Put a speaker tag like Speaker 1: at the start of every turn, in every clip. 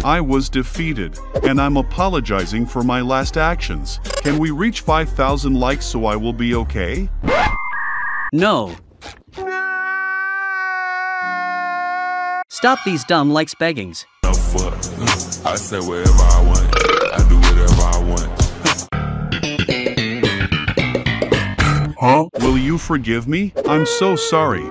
Speaker 1: I was defeated, and I'm apologizing for my last actions. Can we reach 5,000 likes so I will be okay?
Speaker 2: No. Stop these dumb likes beggings.
Speaker 3: No fuck. I say whatever I want. I do whatever I want.
Speaker 1: Huh? Will you forgive me? I'm so sorry.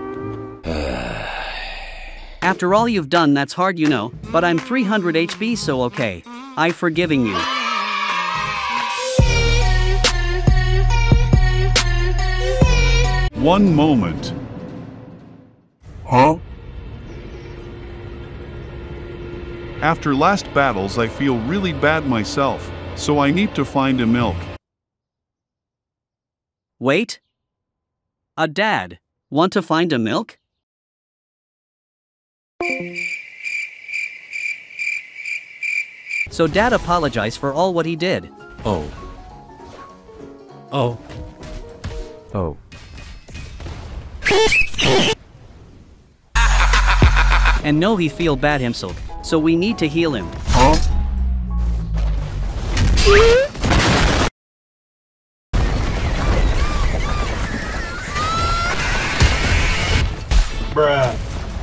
Speaker 2: After all you've done, that's hard, you know, but I'm 300 HP, so okay. I'm forgiving you.
Speaker 1: One moment. Huh? After last battles, I feel really bad myself, so I need to find a milk.
Speaker 2: Wait. A dad. Want to find a milk? So Dad apologized for all what he did.
Speaker 4: Oh. Oh. Oh.
Speaker 2: And no, he feel bad himself, so we need to heal him.
Speaker 1: Huh?
Speaker 5: Bruh.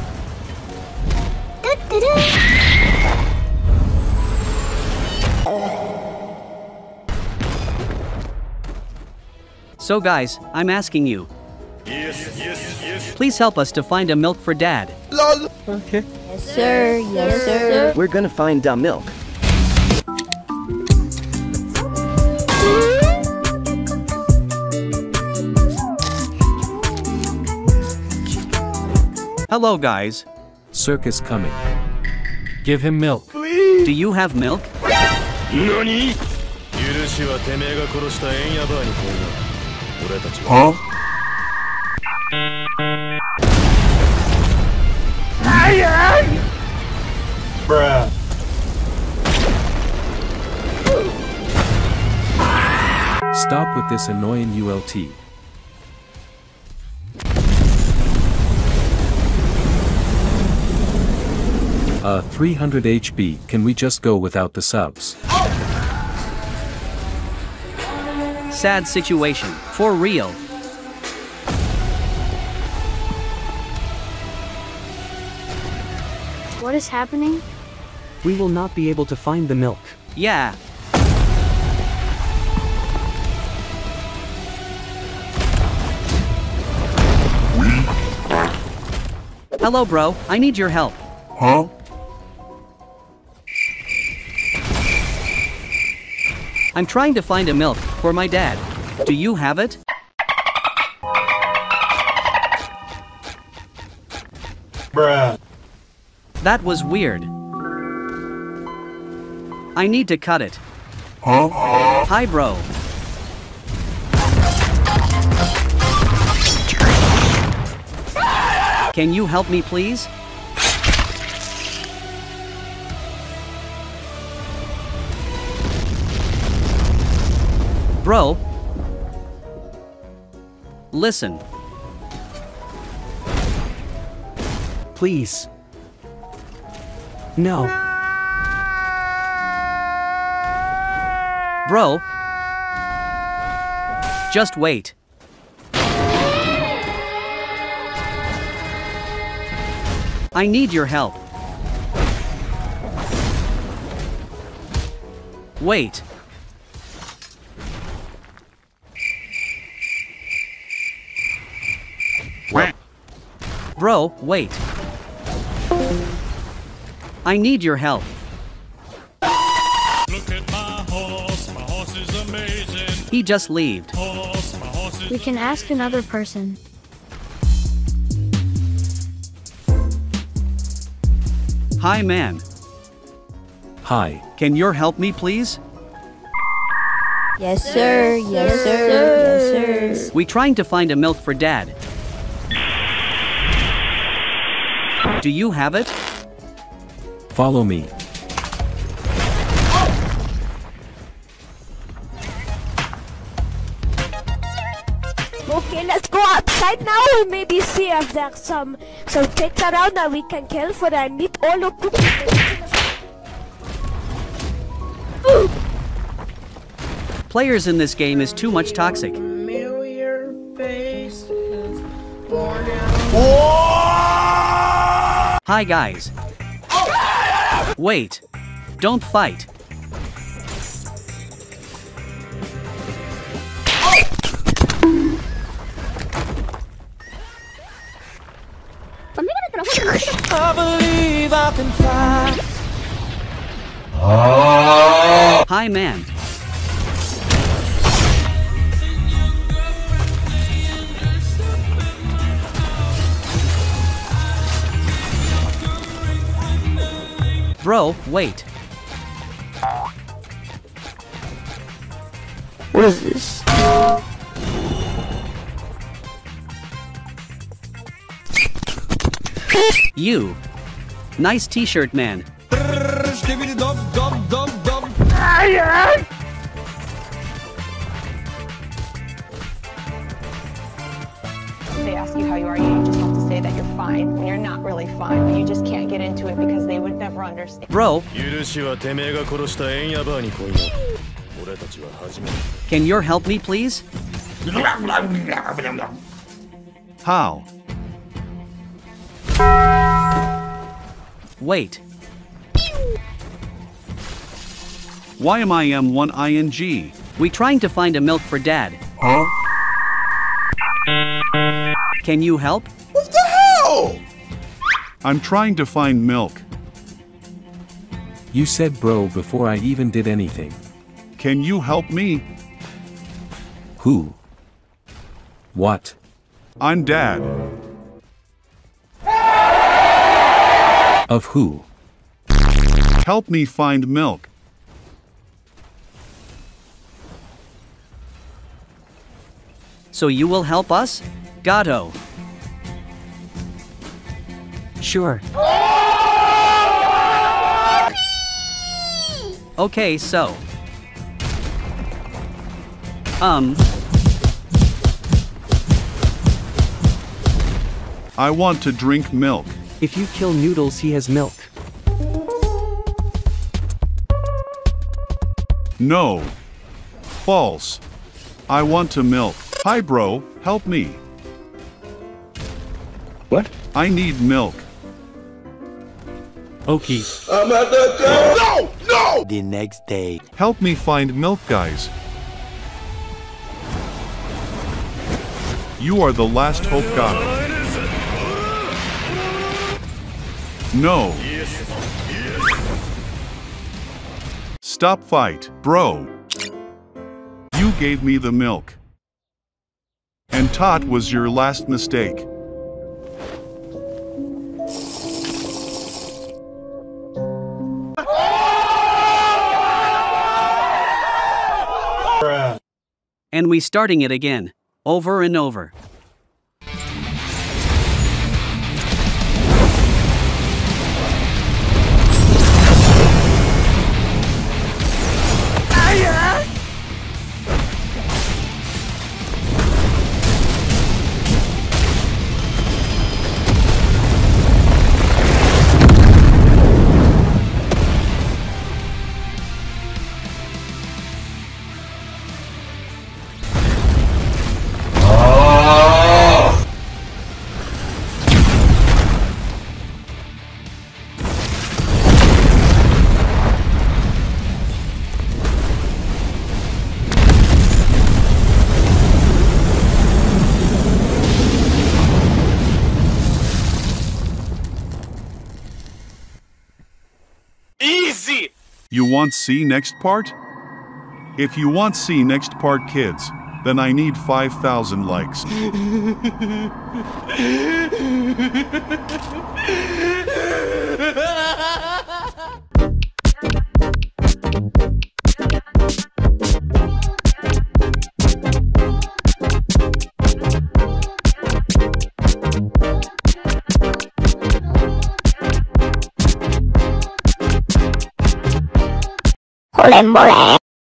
Speaker 2: So guys, I'm asking you.
Speaker 3: Yes.
Speaker 2: Please help us to find a milk for Dad.
Speaker 5: LOL.
Speaker 4: Okay.
Speaker 6: Yes, sir. Yes, sir.
Speaker 4: We're gonna find milk.
Speaker 2: Hello guys.
Speaker 4: Circus coming. Give him milk.
Speaker 2: Do you have milk?
Speaker 3: NANI?
Speaker 1: Huh?
Speaker 5: Bruh.
Speaker 4: Stop with this annoying ULT. 300 HP, can we just go without the subs?
Speaker 2: Sad situation, for real.
Speaker 6: What is happening?
Speaker 7: We will not be able to find the milk.
Speaker 2: Yeah. Hello bro, I need your help.
Speaker 1: Huh?
Speaker 2: I'm trying to find a milk for my dad. Do you have it?
Speaker 5: Bruh.
Speaker 2: That was weird. I need to cut it.
Speaker 1: Huh?
Speaker 2: Hi bro. Can you help me please? Bro. Listen.
Speaker 7: Please. No.
Speaker 2: Bro. Just wait. I need your help. Wait. Bro, wait. I need your help.
Speaker 3: Look at my horse is amazing.
Speaker 2: He just left.
Speaker 3: My horse is
Speaker 6: We can ask another person.
Speaker 2: Hi man.
Speaker 4: Hi.
Speaker 2: Can you help me please?
Speaker 6: Yes, sir. Yes, sir. Yes, sir.
Speaker 2: We trying to find a milk for Dad. Do you have it?
Speaker 4: Follow me.
Speaker 8: Okay, let's go outside now and maybe see if there's some pigs around that we can kill for the meat all of
Speaker 2: Players in this game is too much toxic. Hi guys. Wait. Don't fight.
Speaker 9: I believe I can fly.
Speaker 2: Hi man. Bro, wait.
Speaker 8: What is this?
Speaker 2: You. Nice t-shirt, man.
Speaker 10: They ask you how you are, you just have to say that you're fine when you're not really fine, but you just can't get into it because they would never understand.
Speaker 2: Bro, can you help me, please?
Speaker 1: How?
Speaker 2: Wait.
Speaker 1: Why am I M1ING?
Speaker 2: We trying to find a milk for Dad.
Speaker 1: Huh?
Speaker 2: Can you help?
Speaker 9: What the hell?
Speaker 1: I'm trying to find milk.
Speaker 4: You said bro before I even did anything.
Speaker 1: Can you help me?
Speaker 4: Who? What?
Speaker 1: I'm Dad.
Speaker 4: Of who?
Speaker 1: Help me find milk.
Speaker 2: So you will help us? Gato.
Speaker 7: Sure.
Speaker 2: Okay, so.
Speaker 1: I want to drink milk.
Speaker 7: If you kill Noodles, he has milk.
Speaker 1: No. False. I want to milk. Hi bro, help me.
Speaker 5: What?
Speaker 1: I need milk.
Speaker 7: Okay.
Speaker 9: I'm at the door. No! No!
Speaker 11: The next day.
Speaker 1: Help me find milk, guys. You are the last hope, God. No. Stop fight, bro. You gave me the milk. And Tot was your last mistake.
Speaker 2: And we starting it again. Over and over.
Speaker 1: You want see next part? If you want see next part, kids, then I need 5,000 likes.
Speaker 8: Mole, mole.